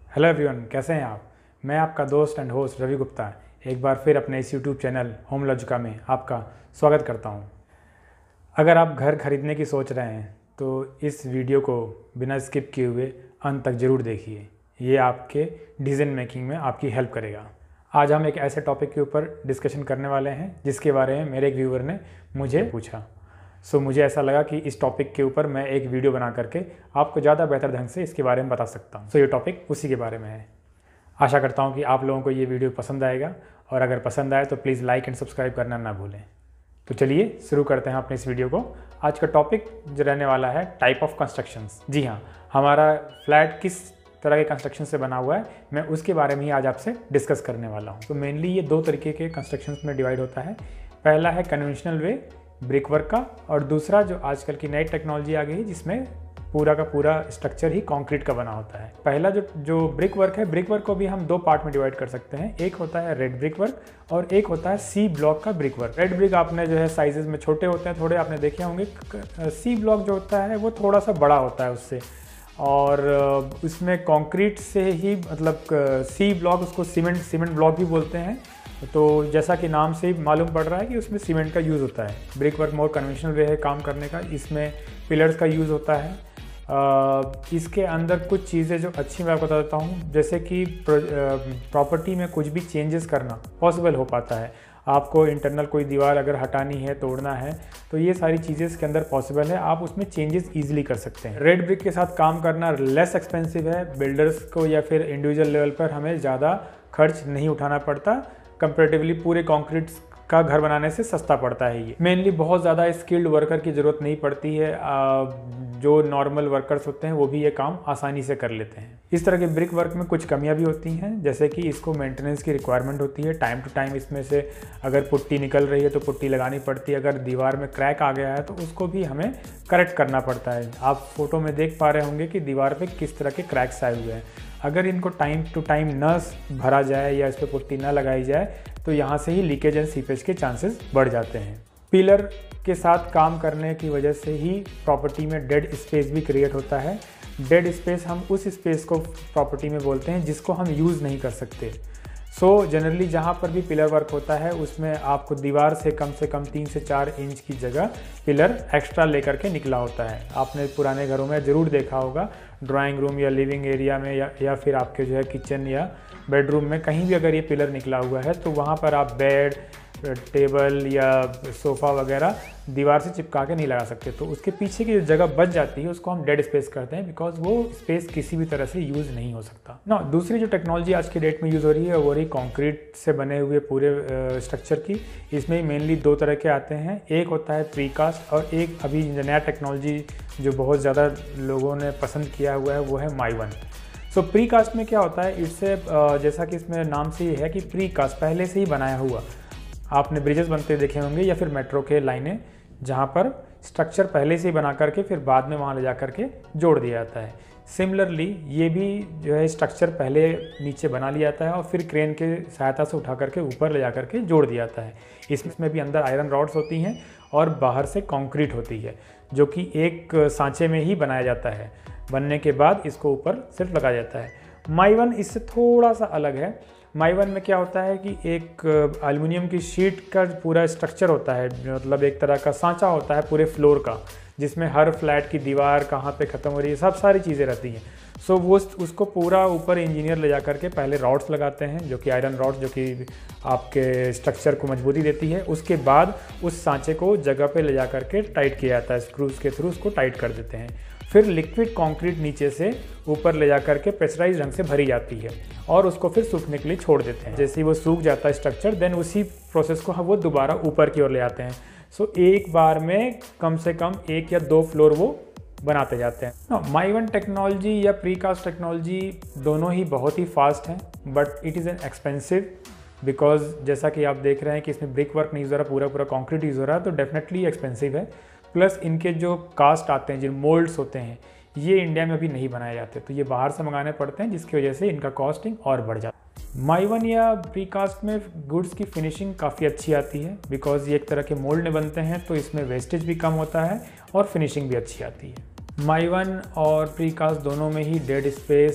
Hello everyone, कैसे हैं आप। मैं आपका दोस्त एंड होस्ट रवि गुप्ता एक बार फिर अपने इस यूट्यूब चैनल होम लॉजिका में आपका स्वागत करता हूं। अगर आप घर खरीदने की सोच रहे हैं तो इस वीडियो को बिना स्किप किए हुए अंत तक ज़रूर देखिए। ये आपके डिसीजन मेकिंग में आपकी हेल्प करेगा। आज हम एक ऐसे टॉपिक के ऊपर डिस्कशन करने वाले हैं जिसके बारे में मेरे एक व्यूअर ने मुझे पूछा। मुझे ऐसा लगा कि इस टॉपिक के ऊपर मैं एक वीडियो बना करके आपको ज़्यादा बेहतर ढंग से इसके बारे में बता सकता हूँ। ये टॉपिक उसी के बारे में है। आशा करता हूँ कि आप लोगों को ये वीडियो पसंद आएगा, और अगर पसंद आए तो प्लीज़ लाइक एंड सब्सक्राइब करना ना भूलें। तो चलिए शुरू करते हैं अपने इस वीडियो को। आज का टॉपिक जो रहने वाला है टाइप ऑफ कंस्ट्रक्शंस। जी हाँ, हमारा फ्लैट किस तरह के कंस्ट्रक्शन से बना हुआ है, मैं उसके बारे में ही आज आपसे डिस्कस करने वाला हूँ। तो मेनली ये दो तरीके के कंस्ट्रक्शंस में डिवाइड होता है। पहला है कन्वेंशनल वे ब्रिक वर्क का, और दूसरा जो आजकल की नई टेक्नोलॉजी आ गई है जिसमें पूरा का पूरा स्ट्रक्चर ही कंक्रीट का बना होता है। पहला जो ब्रिक वर्क है, ब्रिक वर्क को भी हम दो पार्ट में डिवाइड कर सकते हैं। एक होता है रेड ब्रिक वर्क और एक होता है सी ब्लॉक का ब्रिक वर्क। रेड ब्रिक आपने जो है साइजेस में छोटे होते हैं, थोड़े आपने देखे होंगे। सी ब्लॉक जो होता है वो थोड़ा सा बड़ा होता है उससे, और उसमें कंक्रीट से ही मतलब सी ब्लॉक, उसको सीमेंट ब्लॉक भी बोलते हैं। तो जैसा कि नाम से ही मालूम पड़ रहा है कि उसमें सीमेंट का यूज़ होता है। Brick work more conventional way है काम करने का, इसमें पिलर्स का यूज़ होता है। इसके अंदर कुछ चीज़ें जो अच्छी मैं आपको बता देता हूँ, जैसे कि प्रॉपर्टी में कुछ भी चेंजेस करना पॉसिबल हो पाता है। आपको इंटरनल कोई दीवार अगर हटानी है, तोड़ना है, तो ये सारी चीज़ें इसके अंदर पॉसिबल है। आप उसमें चेंजेस ईजिली कर सकते हैं। रेड ब्रिक के साथ काम करना लेस एक्सपेंसिव है। बिल्डर्स को या फिर इंडिविजुअल लेवल पर हमें ज़्यादा खर्च नहीं उठाना पड़ता। कंपैरेटिवली पूरे कंक्रीट का घर बनाने से सस्ता पड़ता है। ये मेनली बहुत ज़्यादा स्किल्ड वर्कर की ज़रूरत नहीं पड़ती है। जो नॉर्मल वर्कर्स होते हैं वो भी ये काम आसानी से कर लेते हैं। इस तरह के ब्रिक वर्क में कुछ कमियां भी होती हैं, जैसे कि इसको मेंटेनेंस की रिक्वायरमेंट होती है। टाइम टू टाइम इसमें से अगर पुट्टी निकल रही है तो पुट्टी लगानी पड़ती है। अगर दीवार में क्रैक आ गया है तो उसको भी हमें करेक्ट करना पड़ता है। आप फोटो में देख पा रहे होंगे कि दीवार पर किस तरह के क्रैक्स आए हुए हैं। अगर इनको टाइम टू टाइम न भरा जाए या इस पर पुट्टी न लगाई जाए तो यहाँ से ही लीकेज एंड सीपेज के चांसेस बढ़ जाते हैं। पिलर के साथ काम करने की वजह से ही प्रॉपर्टी में डेड स्पेस भी क्रिएट होता है। डेड स्पेस हम उस स्पेस को प्रॉपर्टी में बोलते हैं जिसको हम यूज़ नहीं कर सकते। जनरली जहाँ पर भी पिलर वर्क होता है उसमें आपको दीवार से कम 3 से 4 इंच की जगह पिलर एक्स्ट्रा लेकर के निकला होता है। आपने पुराने घरों में ज़रूर देखा होगा, ड्राइंग रूम या लिविंग एरिया में या फिर आपके जो है किचन या बेडरूम में कहीं भी अगर ये पिलर निकला हुआ है तो वहाँ पर आप बेड, टेबल या सोफ़ा वगैरह दीवार से चिपका के नहीं लगा सकते। तो उसके पीछे की जो जगह बच जाती है उसको हम डेड स्पेस कहते हैं, बिकॉज वो स्पेस किसी भी तरह से यूज़ नहीं हो सकता ना। दूसरी जो टेक्नोलॉजी आज की डेट में यूज़ हो रही है वो रही कंक्रीट से बने हुए पूरे स्ट्रक्चर की। इसमें मेनली दो तरह के आते हैं। एक होता है प्रीकास्ट और एक अभी नया टेक्नोलॉजी जो बहुत ज़्यादा लोगों ने पसंद किया हुआ है वो है माई-वन। प्रीकास्ट में क्या होता है, इससे जैसा कि इसमें नाम से ये है कि प्रीकास्ट पहले से ही बनाया हुआ। आपने ब्रिजेस बनते देखे होंगे या फिर मेट्रो के लाइनें जहाँ पर स्ट्रक्चर पहले से ही बना करके फिर बाद में वहाँ ले जा करके जोड़ दिया जाता है। सिमिलरली ये भी जो है स्ट्रक्चर पहले नीचे बना लिया जाता है और फिर क्रेन के सहायता से उठा करके ऊपर ले जा करके जोड़ दिया जाता है। इसमें भी अंदर आयरन रॉड्स होती हैं और बाहर से कंक्रीट होती है, जो कि एक सांचे में ही बनाया जाता है। बनने के बाद इसको ऊपर सिर्फ लगाया जाता है। माई-वन इससे थोड़ा सा अलग है। माई-वन में क्या होता है कि एक एल्युमिनियम की शीट का पूरा स्ट्रक्चर होता है, मतलब एक तरह का सांचा होता है पूरे फ्लोर का, जिसमें हर फ्लैट की दीवार कहाँ पे ख़त्म हो रही है, सब सारी चीज़ें रहती हैं। वो उसको पूरा ऊपर इंजीनियर ले जा करके पहले रॉड्स लगाते हैं, जो कि आयरन रॉड्स, जो कि आपके स्ट्रक्चर को मजबूती देती है। उसके बाद उस सांचे को जगह पे ले जा करके टाइट किया जाता है, स्क्रूज के थ्रू उसको टाइट कर देते हैं। फिर लिक्विड कंक्रीट नीचे से ऊपर ले जा करके प्रेशराइज ढंग से भरी जाती है और उसको फिर सूखने के लिए छोड़ देते हैं। जैसे ही वो सूख जाता है स्ट्रक्चर, देन उसी प्रोसेस को हम वो दोबारा ऊपर की ओर ले आते हैं। एक बार में कम से कम 1 या 2 फ्लोर वो बनाते जाते हैं। माई-वन टेक्नोलॉजी या प्रीकास्ट टेक्नोलॉजी दोनों ही बहुत ही फास्ट हैं, but it is an expensive, because जैसा कि आप देख रहे हैं कि इसमें ब्रिक वर्क नहीं यूज़ हो रहा, पूरा कंक्रीट यूज़ हो रहा है, तो डेफिनेटली एक्सपेंसिव है। प्लस इनके जो कास्ट आते हैं, जो मोल्ड्स होते हैं, ये इंडिया में अभी नहीं बनाए जाते, तो ये बाहर से मंगाने पड़ते हैं, जिसकी वजह से इनका कॉस्टिंग और बढ़ जाता है। माई-वन या प्रीकास्ट में गुड्स की फिनिशिंग काफ़ी अच्छी आती है, बिकॉज ये एक तरह के मोल्ड में बनते हैं, तो इसमें वेस्टेज भी कम होता है और फिनिशिंग भी अच्छी आती है। माई-वन और प्रीकास्ट दोनों में ही डेड स्पेस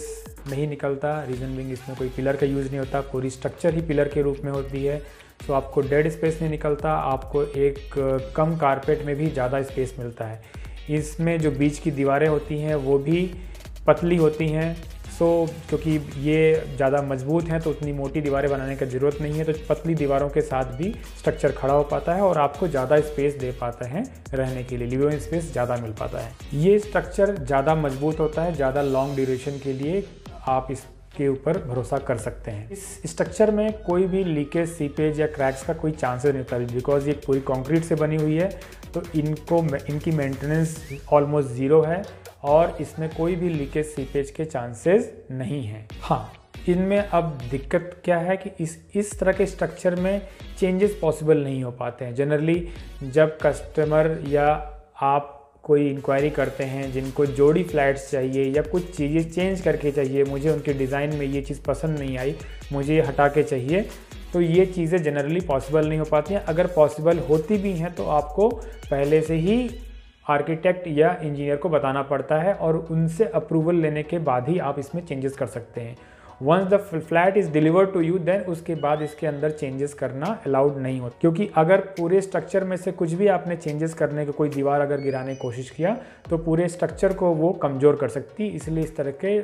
नहीं निकलता। रीज़न बीइंग इसमें कोई पिलर का यूज़ नहीं होता, पूरी स्ट्रक्चर ही पिलर के रूप में होती है। तो आपको डेड स्पेस नहीं निकलता, आपको एक कम कारपेट में भी ज़्यादा स्पेस मिलता है। इसमें जो बीच की दीवारें होती हैं वो भी पतली होती हैं। क्योंकि ये ज़्यादा मजबूत हैं तो उतनी मोटी दीवारें बनाने की ज़रूरत नहीं है, तो पतली दीवारों के साथ भी स्ट्रक्चर खड़ा हो पाता है और आपको ज़्यादा स्पेस दे पाता है रहने के लिए, लिविंग स्पेस ज़्यादा मिल पाता है। ये स्ट्रक्चर ज़्यादा मजबूत होता है, ज़्यादा लॉन्ग ड्यूरेशन के लिए आप इसके ऊपर भरोसा कर सकते हैं। इस स्ट्रक्चर में कोई भी लीकेज, सीपेज या क्रैक्स का कोई चांसेस नहीं होता, बिकॉज ये पूरी कंक्रीट से बनी हुई है, तो इनकी मेंटेनेंस ऑलमोस्ट ज़ीरो है और इसमें कोई भी लीकेज, सीपेज के चांसेस नहीं हैं। हाँ, इनमें अब दिक्कत क्या है कि इस तरह के स्ट्रक्चर में चेंजेस पॉसिबल नहीं हो पाते हैं। जनरली जब कस्टमर या आप कोई इंक्वायरी करते हैं जिनको जोड़ी फ्लैट्स चाहिए या कुछ चीज़ें चेंज करके चाहिए, मुझे उनके डिज़ाइन में ये चीज़ पसंद नहीं आई, मुझे ये हटा के चाहिए, तो ये चीज़ें जनरली पॉसिबल नहीं हो पाती हैं। अगर पॉसिबल होती भी हैं तो आपको पहले से ही आर्किटेक्ट या इंजीनियर को बताना पड़ता है और उनसे अप्रूवल लेने के बाद ही आप इसमें चेंजेस कर सकते हैं। Once the flat is delivered to you, then उसके बाद इसके अंदर चेंजेस करना अलाउड नहीं होता, क्योंकि अगर पूरे स्ट्रक्चर में से कुछ भी आपने चेंजेस करने की, कोई दीवार अगर गिराने की कोशिश किया तो पूरे स्ट्रक्चर को वो कमज़ोर कर सकती, इसलिए इस तरह के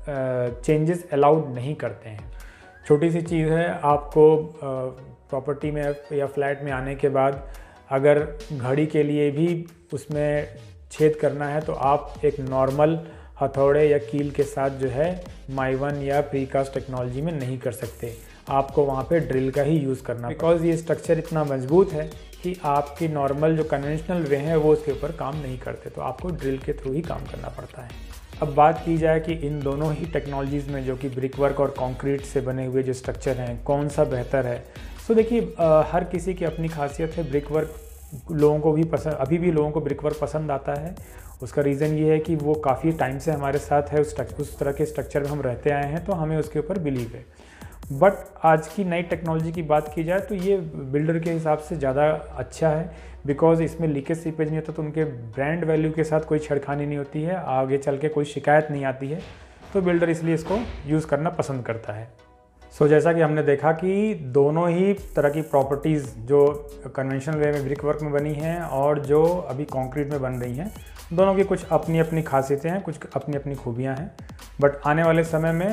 चेंजेस अलाउड नहीं करते हैं। छोटी सी चीज़ है, आपको प्रॉपर्टी में या फ्लैट में आने के बाद अगर घड़ी के लिए भी उसमें छेद करना है तो आप एक नॉर्मल हथौड़े या कील के साथ जो है माइवन या प्रीकास्ट टेक्नोलॉजी में नहीं कर सकते, आपको वहाँ पे ड्रिल का ही यूज़ करना, बिकॉज़ ये स्ट्रक्चर इतना मजबूत है कि आपकी नॉर्मल जो कन्वेंशनल वे हैं वो उसके ऊपर काम नहीं करते, तो आपको ड्रिल के थ्रू ही काम करना पड़ता है। अब बात की जाए कि इन दोनों ही टेक्नोलॉजीज़ में, जो कि ब्रिक वर्क और कंक्रीट से बने हुए जो स्ट्रक्चर हैं, कौन सा बेहतर है। तो देखिए, हर किसी की अपनी खासियत है। ब्रिक वर्क लोगों को भी पसंद, अभी भी लोगों को ब्रिक वर्क पसंद आता है। उसका रीज़न ये है कि वो काफ़ी टाइम से हमारे साथ है, उस तरह के स्ट्रक्चर में हम रहते आए हैं, तो हमें उसके ऊपर बिलीव है। बट आज की नई टेक्नोलॉजी की बात की जाए तो ये बिल्डर के हिसाब से ज़्यादा अच्छा है, बिकॉज़ इसमें लीकेज, सीपेज नहीं होता, तो उनके ब्रांड वैल्यू के साथ कोई छेड़खानी नहीं होती है, आगे चल के कोई शिकायत नहीं आती है, तो बिल्डर इसलिए इसको यूज़ करना पसंद करता है। जैसा कि हमने देखा कि दोनों ही तरह की प्रॉपर्टीज़ जो कन्वेंशनल वे में ब्रिक वर्क में बनी हैं और जो अभी कंक्रीट में बन रही हैं, दोनों की कुछ अपनी अपनी खासियतें हैं, कुछ अपनी अपनी खूबियां हैं। बट आने वाले समय में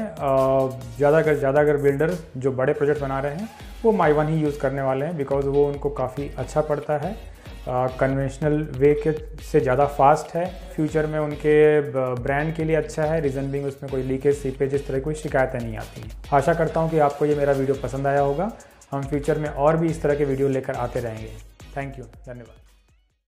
ज़्यादा अगर बिल्डर जो बड़े प्रोजेक्ट बना रहे हैं वो माइवन ही यूज़ करने वाले हैं, बिकॉज़ वो उनको काफ़ी अच्छा पड़ता है, कन्वेंशनल वे के से ज़्यादा फास्ट है, फ्यूचर में उनके ब्रांड के लिए अच्छा है, रीज़न बीइंग उसमें कोई लीकेज, सीपेज इस तरह कोई शिकायतें नहीं आती हैं। आशा करता हूँ कि आपको ये मेरा वीडियो पसंद आया होगा। हम फ्यूचर में और भी इस तरह के वीडियो लेकर आते रहेंगे। थैंक यू, धन्यवाद।